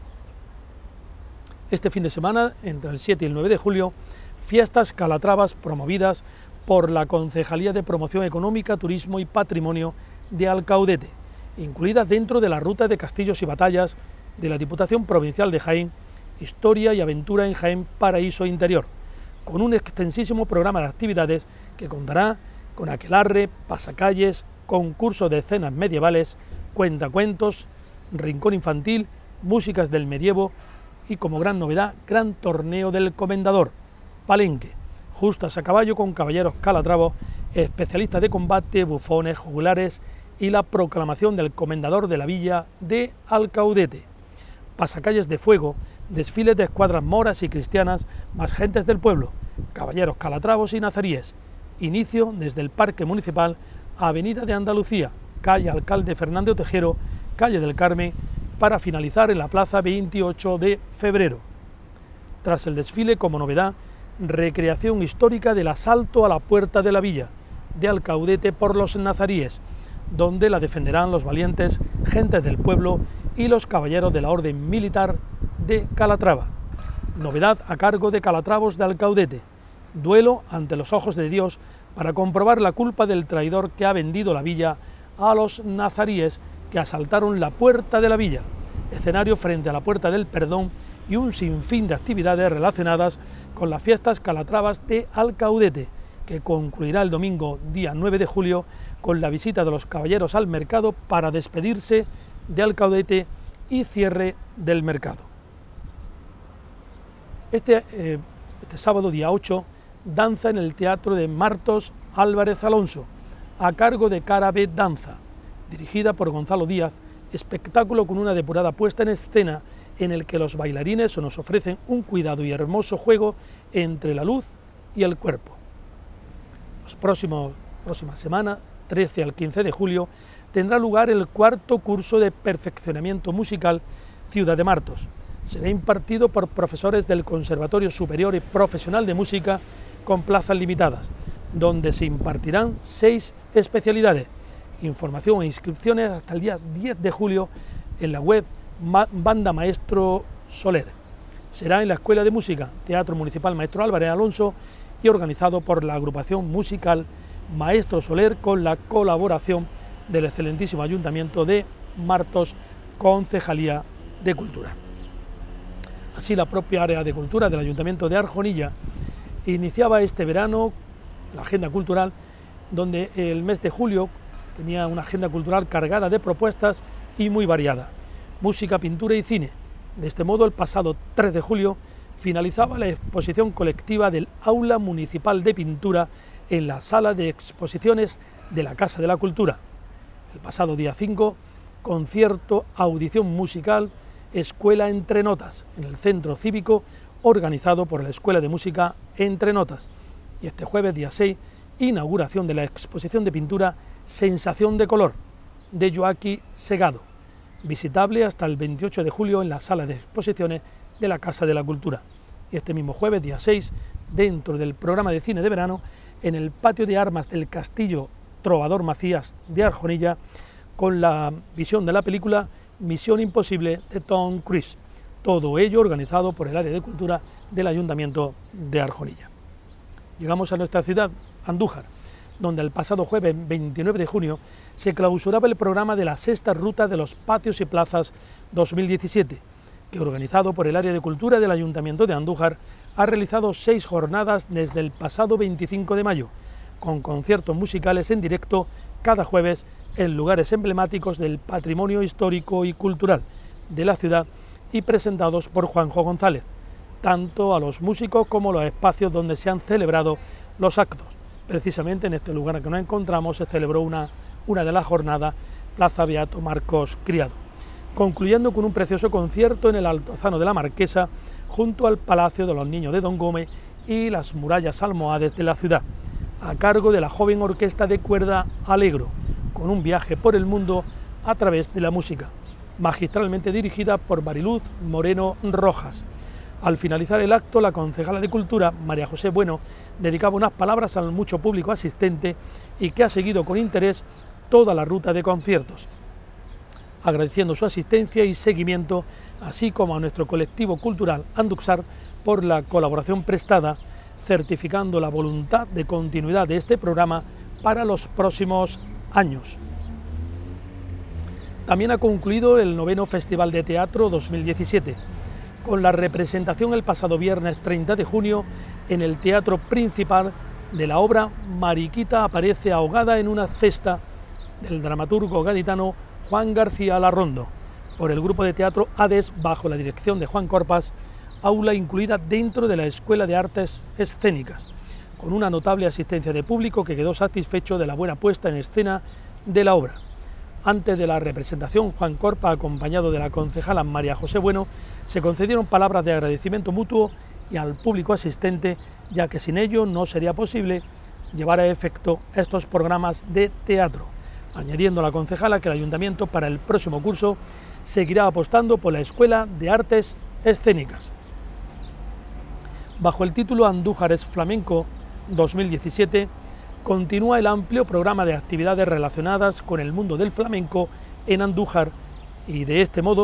Este fin de semana, entre el 7 y el 9 de julio, fiestas calatravas promovidas por la Concejalía de Promoción Económica, Turismo y Patrimonio de Alcaudete, incluidas dentro de la Ruta de Castillos y Batallas de la Diputación Provincial de Jaén, Historia y Aventura en Jaén Paraíso Interior, con un extensísimo programa de actividades que contará con aquelarre, pasacalles, concurso de escenas medievales, cuentacuentos, rincón infantil, músicas del medievo y, como gran novedad, gran torneo del comendador, palenque, justas a caballo con caballeros calatravos, especialistas de combate, bufones, jugulares y la proclamación del comendador de la villa de Alcaudete, pasacalles de fuego, desfiles de escuadras moras y cristianas, más gentes del pueblo, caballeros calatravos y nazaríes, inicio desde el Parque Municipal, Avenida de Andalucía, calle Alcalde Fernando Tejero, calle del Carmen, para finalizar en la plaza 28 de febrero. Tras el desfile, como novedad, recreación histórica del asalto a la puerta de la villa de Alcaudete por los nazaríes, donde la defenderán los valientes gentes del pueblo y los caballeros de la Orden Militar de Calatrava. Novedad a cargo de Calatravos de Alcaudete, duelo ante los ojos de Dios para comprobar la culpa del traidor que ha vendido la villa a los nazaríes que asaltaron la puerta de la villa, escenario frente a la Puerta del Perdón y un sinfín de actividades relacionadas con las fiestas calatravas de Alcaudete, que concluirá el domingo día 9 de julio con la visita de los caballeros al mercado para despedirse de Alcaudete y cierre del mercado. Este sábado día 8, danza en el Teatro de Martos Álvarez Alonso, a cargo de Cara B Danza, dirigida por Gonzalo Díaz, espectáculo con una depurada puesta en escena en el que los bailarines nos ofrecen un cuidado y hermoso juego entre la luz y el cuerpo. Próxima semana, 13 al 15 de julio, tendrá lugar el cuarto curso de perfeccionamiento musical Ciudad de Martos. Será impartido por profesores del Conservatorio Superior y Profesional de Música con plazas limitadas, donde se impartirán 6 especialidades. Información e inscripciones hasta el día 10 de julio en la web Banda Maestro Soler. Será en la Escuela de Música, Teatro Municipal Maestro Álvarez Alonso, y organizado por la agrupación musical Maestro Soler con la colaboración del excelentísimo Ayuntamiento de Martos, Concejalía de Cultura. Así, la propia área de cultura del Ayuntamiento de Arjonilla iniciaba este verano la agenda cultural donde el mes de julio tenía una agenda cultural cargada de propuestas y muy variada. Música, pintura y cine. De este modo, el pasado 3 de julio finalizaba la exposición colectiva del Aula Municipal de Pintura en la Sala de Exposiciones de la Casa de la Cultura. El pasado día 5, concierto, audición musical, Escuela Entre Notas, en el Centro Cívico, organizado por la Escuela de Música Entre Notas. Y este jueves, día 6, inauguración de la exposición de pintura Sensación de Color, de Joaquín Segado, visitable hasta el 28 de julio en la Sala de Exposiciones de la Casa de la Cultura. Y este mismo jueves, día 6, dentro del programa de cine de verano, en el patio de armas del Castillo Trovador Macías de Arjonilla, con la visión de la película Misión Imposible de Tom Cruise. Todo ello organizado por el área de cultura del Ayuntamiento de Arjonilla. Llegamos a nuestra ciudad, Andújar, donde el pasado jueves 29 de junio se clausuraba el programa de la sexta ruta de los patios y plazas 2017, que organizado por el área de cultura del Ayuntamiento de Andújar ha realizado 6 jornadas desde el pasado 25 de mayo, con conciertos musicales en directo cada jueves en lugares emblemáticos del patrimonio histórico y cultural de la ciudad y presentados por Juanjo González, tanto a los músicos como a los espacios donde se han celebrado los actos. Precisamente en este lugar en que nos encontramos se celebró una de las jornadas, Plaza Beato Marcos Criado, concluyendo con un precioso concierto en el Altozano de la Marquesa, junto al Palacio de los Niños de Don Gómez y las murallas almohades de la ciudad, a cargo de la joven orquesta de cuerda Alegro, con un viaje por el mundo a través de la música, magistralmente dirigida por Mariluz Moreno Rojas. Al finalizar el acto, la concejala de Cultura, María José Bueno, dedicaba unas palabras al mucho público asistente y que ha seguido con interés toda la ruta de conciertos, agradeciendo su asistencia y seguimiento, así como a nuestro colectivo cultural Anduxar por la colaboración prestada, certificando la voluntad de continuidad de este programa para los próximos años. También ha concluido el 9º Festival de Teatro 2017, con la representación el pasado viernes 30 de junio en el Teatro Principal de la obra Mariquita aparece ahogada en una cesta, del dramaturgo gaditano Juan García Larrondo, por el grupo de teatro Hades bajo la dirección de Juan Corpas, aula incluida dentro de la Escuela de Artes Escénicas, con una notable asistencia de público que quedó satisfecho de la buena puesta en escena de la obra. Antes de la representación, Juan Corpa, acompañado de la concejala María José Bueno, se concedieron palabras de agradecimiento mutuo y al público asistente, ya que sin ello no sería posible llevar a efecto estos programas de teatro, añadiendo a la concejala que el Ayuntamiento para el próximo curso seguirá apostando por la Escuela de Artes Escénicas. Bajo el título Andújar es Flamenco 2017, continúa el amplio programa de actividades relacionadas con el mundo del flamenco en Andújar y de este modo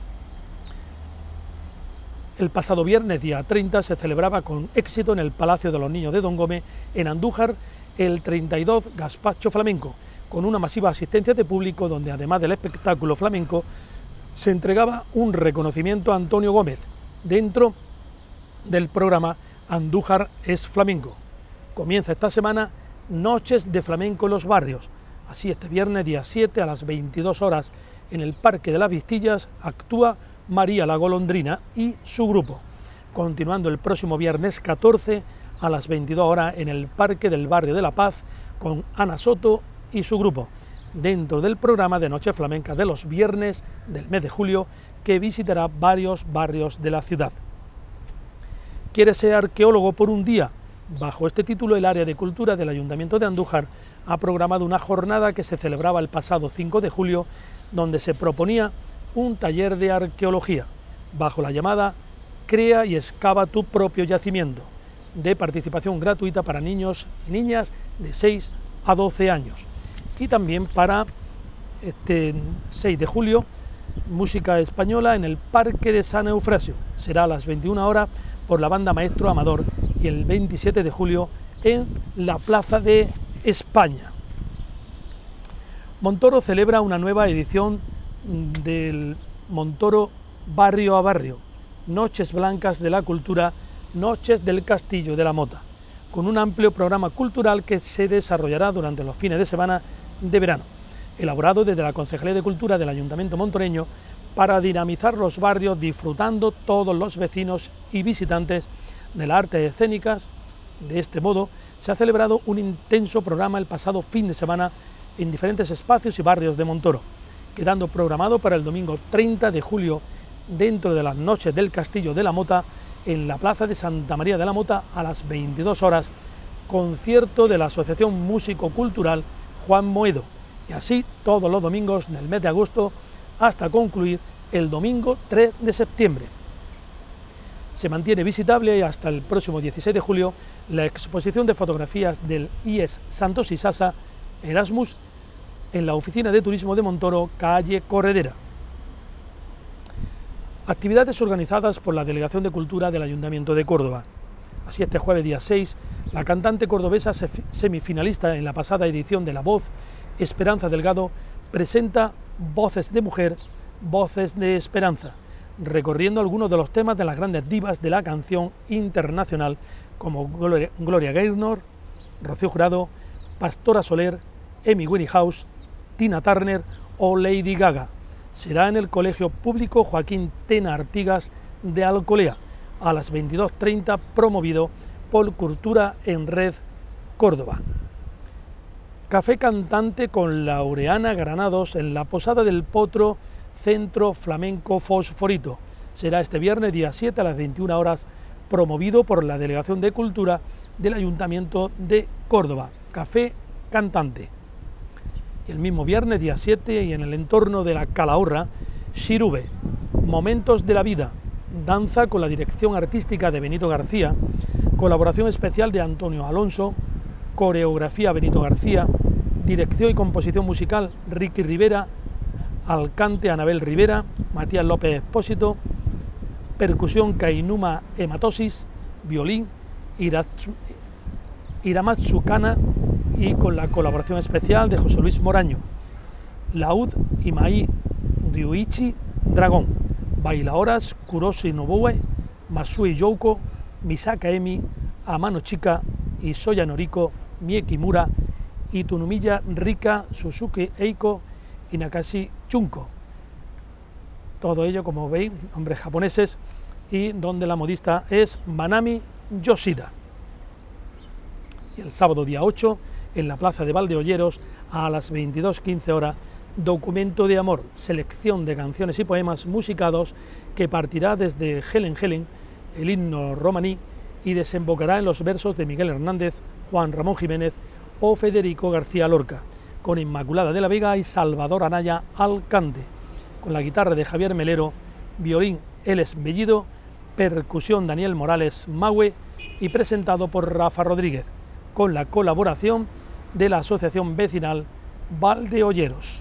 el pasado viernes día 30 se celebraba con éxito en el Palacio de los Niños de Don Gómez en Andújar el 32 Gazpacho Flamenco, con una masiva asistencia de público donde además del espectáculo flamenco se entregaba un reconocimiento a Antonio Gómez dentro del programa Andújar es Flamenco. Comienza esta semana Noches de Flamenco en los Barrios. Así este viernes día 7 a las 22 horas en el Parque de las Vistillas actúa María la Golondrina y su grupo, continuando el próximo viernes 14 a las 22 horas en el Parque del Barrio de la Paz con Ana Soto y su grupo, dentro del programa de Noche Flamenca de los viernes del mes de julio, que visitará varios barrios de la ciudad. ¿Quieres ser arqueólogo por un día? Bajo este título, el área de cultura del Ayuntamiento de Andújar ha programado una jornada que se celebraba el pasado 5 de julio, donde se proponía un taller de arqueología, bajo la llamada Crea y excava tu propio yacimiento, de participación gratuita para niños y niñas de 6 a 12 años. Y también para este 6 de julio, música española en el Parque de San Eufrasio. Será a las 21 horas por la banda Maestro Amador y el 27 de julio en la Plaza de España. Montoro celebra una nueva edición del Montoro Barrio a Barrio, Noches Blancas de la Cultura, Noches del Castillo de la Mota, con un amplio programa cultural que se desarrollará durante los fines de semana de verano, elaborado desde la Concejalía de Cultura del Ayuntamiento montoreño para dinamizar los barrios, disfrutando todos los vecinos y visitantes de las artes escénicas. De este modo, se ha celebrado un intenso programa el pasado fin de semana en diferentes espacios y barrios de Montoro, quedando programado para el domingo 30 de julio, dentro de las noches del Castillo de la Mota, en la Plaza de Santa María de la Mota, a las 22 horas, concierto de la Asociación Músico-Cultural Juan Moedo, y así todos los domingos del mes de agosto hasta concluir el domingo 3 de septiembre. Se mantiene visitable hasta el próximo 16 de julio la exposición de fotografías del IES Santos y Sasa Erasmus en la Oficina de Turismo de Montoro, calle Corredera. Actividades organizadas por la Delegación de Cultura del Ayuntamiento de Córdoba. Así, este jueves día 6, la cantante cordobesa semifinalista en la pasada edición de La Voz, Esperanza Delgado, presenta Voces de Mujer, Voces de Esperanza, recorriendo algunos de los temas de las grandes divas de la canción internacional como Gloria Gaynor, Rocío Jurado, Pastora Soler, Amy Winehouse, Tina Turner o Lady Gaga. Será en el Colegio Público Joaquín Tena Artigas de Alcolea, a las 22:30, promovido por Cultura en Red Córdoba. Café cantante con Laureana Granados en la Posada del Potro, Centro Flamenco Fosforito. Será este viernes día 7 a las 21 horas, promovido por la Delegación de Cultura del Ayuntamiento de Córdoba. Café cantante. Y el mismo viernes día 7, y en el entorno de la Calahorra, Xirube, Momentos de la Vida, danza con la dirección artística de Benito García, colaboración especial de Antonio Alonso, coreografía Benito García, dirección y composición musical Ricky Rivera, alcante Anabel Rivera, Matías López Expósito, percusión Kainuma Hematosis, violín Hiramatsu Kana, y con la colaboración especial de José Luis Moraño, laúd Imai Ryuichi Dragón, bailaoras Kuroshi Noboe, Masui Youko, Misaka Emi, Amano Chika, Isoya Noriko, Mie Kimura, y Tunumiya Rika, Suzuki Eiko y Nakashi Chunko. Todo ello, como veis, nombres japoneses, y donde la modista es Manami Yoshida. Y el sábado día 8, en la Plaza de Valdeolleros, a las 22:15 horas, Documento de Amor, selección de canciones y poemas musicados que partirá desde Helen Helen, el himno romaní, y desembocará en los versos de Miguel Hernández, Juan Ramón Jiménez o Federico García Lorca, con Inmaculada de la Vega y Salvador Anaya al cante, con la guitarra de Javier Melero, violín Eles Bellido, percusión Daniel Morales Maue, y presentado por Rafa Rodríguez, con la colaboración de la Asociación Vecinal Valdeolleros.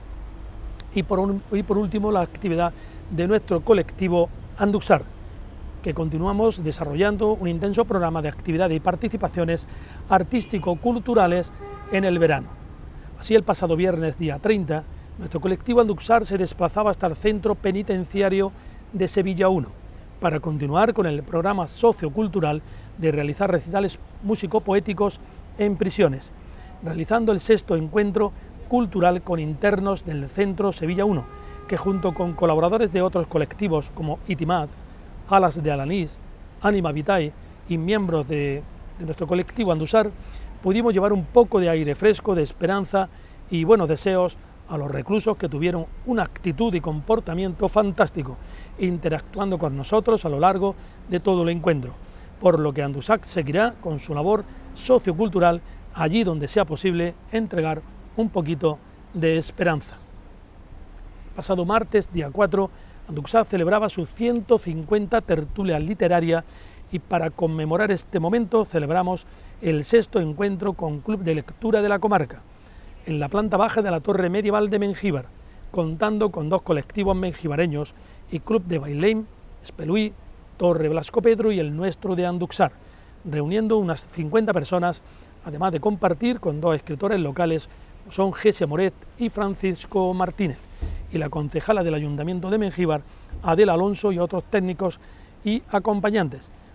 Y por último, la actividad de nuestro colectivo Anduxar, que continuamos desarrollando un intenso programa de actividades y participaciones artístico-culturales en el verano. Así, el pasado viernes día 30, nuestro colectivo Anduxar se desplazaba hasta el Centro Penitenciario de Sevilla 1 para continuar con el programa sociocultural de realizar recitales músico-poéticos en prisiones, realizando el 6º encuentro cultural con internos del Centro Sevilla 1, que junto con colaboradores de otros colectivos como Itimat, Alas de Alanís, Anima Vitae y miembros de nuestro colectivo Anduxar, pudimos llevar un poco de aire fresco, de esperanza y buenos deseos a los reclusos, que tuvieron una actitud y comportamiento fantástico, interactuando con nosotros a lo largo de todo el encuentro, por lo que Anduxar seguirá con su labor sociocultural allí donde sea posible entregar un poquito de esperanza. Pasado martes, día 4, Anduxar celebraba su 150 tertulia literaria, y para conmemorar este momento celebramos el 6º encuentro con Club de Lectura de la Comarca, en la planta baja de la Torre Medieval de Mengíbar, contando con 2 colectivos mengibareños y Club de Bailén, Espeluí, Torre Blasco Pedro y el nuestro de Anduxar, reuniendo unas 50 personas, además de compartir con 2 escritores locales, son Gesia Moret y Francisco Martínez, y la concejala del Ayuntamiento de Mengíbar, Adela Alonso, y otros técnicos y acompañantes,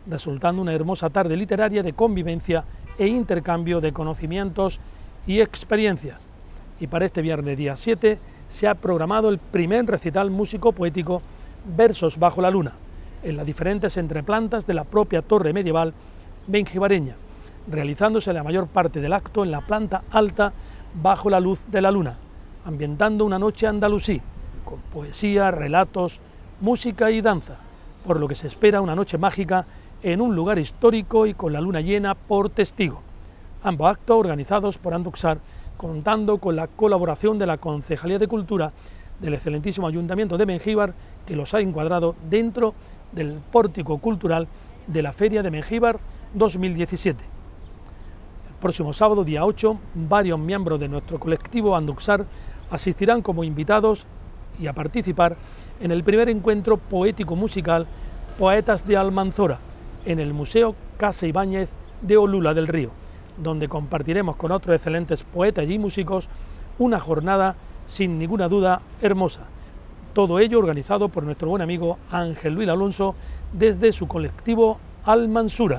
resultando una hermosa tarde literaria de convivencia e intercambio de conocimientos y experiencias. Y para este viernes día 7 se ha programado el primer recital músico-poético Versos bajo la luna, en las diferentes entreplantas de la propia torre medieval mengibareña, realizándose la mayor parte del acto en la planta alta bajo la luz de la luna, ambientando una noche andalusí, con poesía, relatos, música y danza, por lo que se espera una noche mágica en un lugar histórico y con la luna llena por testigo. Ambos actos organizados por Anduxar, contando con la colaboración de la Concejalía de Cultura del excelentísimo Ayuntamiento de Mengíbar, que los ha encuadrado dentro del pórtico cultural de la Feria de Mengíbar 2017. El próximo sábado, día 8, varios miembros de nuestro colectivo Anduxar asistirán como invitados y a participar en el primer encuentro poético-musical Poetas de Almanzora, en el Museo Casa Ibáñez de Olula del Río, donde compartiremos con otros excelentes poetas y músicos una jornada sin ninguna duda hermosa. Todo ello organizado por nuestro buen amigo Ángel Luis Alonso desde su colectivo Almansura.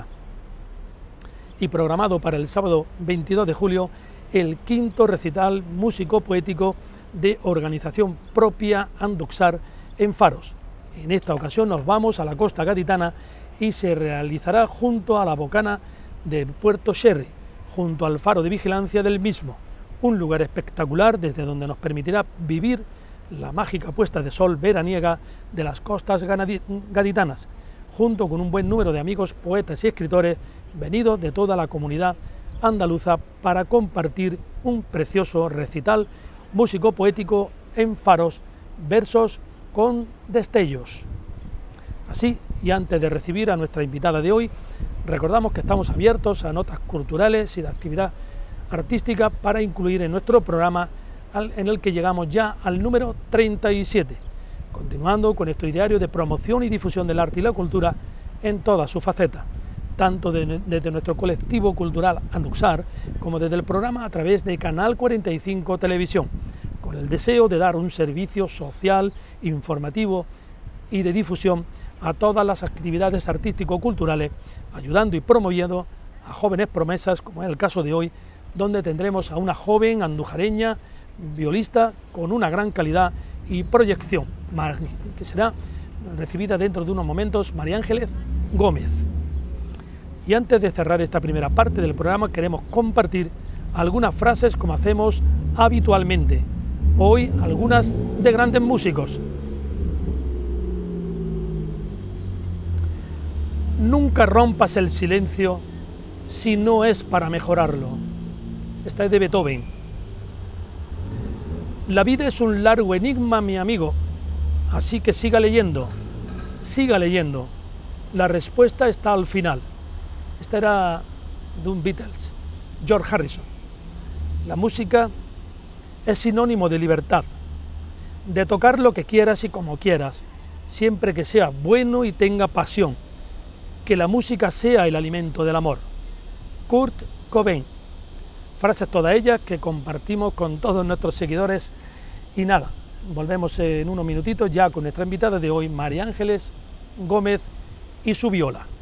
Y programado para el sábado 22 de julio el quinto recital músico-poético de organización propia Anduxar en Faros. En esta ocasión nos vamos a la costa gaditana y se realizará junto a la bocana de Puerto Sherry, junto al faro de vigilancia del mismo, un lugar espectacular desde donde nos permitirá vivir la mágica puesta de sol veraniega de las costas gaditanas, junto con un buen número de amigos poetas y escritores venidos de toda la comunidad andaluza para compartir un precioso recital músico-poético en Faros, versos con destellos. Así, y antes de recibir a nuestra invitada de hoy, recordamos que estamos abiertos a notas culturales y de actividad artística para incluir en nuestro programa, en el que llegamos ya al número 37, continuando con nuestro ideario de promoción y difusión del arte y la cultura en todas sus facetas, tanto desde nuestro colectivo cultural Anduxar como desde el programa a través de Canal 45 Televisión, con el deseo de dar un servicio social, informativo y de difusión a todas las actividades artístico-culturales, ayudando y promoviendo a jóvenes promesas, como es el caso de hoy, donde tendremos a una joven andujareña, violista, con una gran calidad y proyección, que será recibida dentro de unos momentos, María Ángeles Gómez. Y antes de cerrar esta primera parte del programa, queremos compartir algunas frases como hacemos habitualmente, hoy algunas de grandes músicos. Nunca rompas el silencio si no es para mejorarlo. Esta es de Beethoven. La vida es un largo enigma, mi amigo, así que siga leyendo, siga leyendo. La respuesta está al final. Esta era de un Beatles, George Harrison. La música es sinónimo de libertad, de tocar lo que quieras y como quieras, siempre que sea bueno y tenga pasión. Que la música sea el alimento del amor. Kurt Cobain. Frases todas ellas que compartimos con todos nuestros seguidores. Y nada, volvemos en unos minutitos ya con nuestra invitada de hoy, María Ángeles Gómez y su viola.